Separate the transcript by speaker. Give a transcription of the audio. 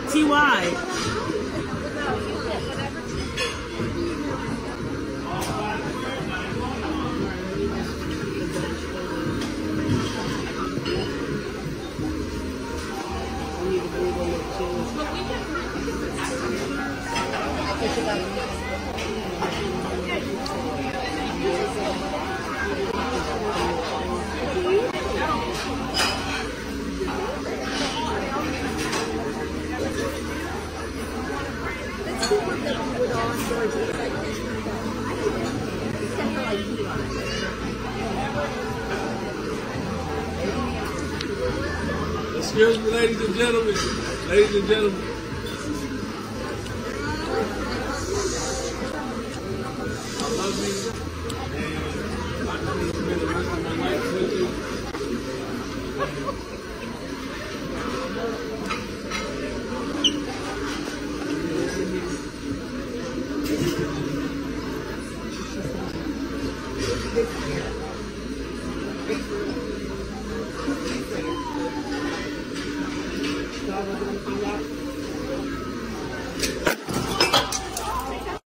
Speaker 1: TY.
Speaker 2: Excuse me, ladies and gentlemen. Ladies and gentlemen. I love you. And I need to spend the rest of my life with you.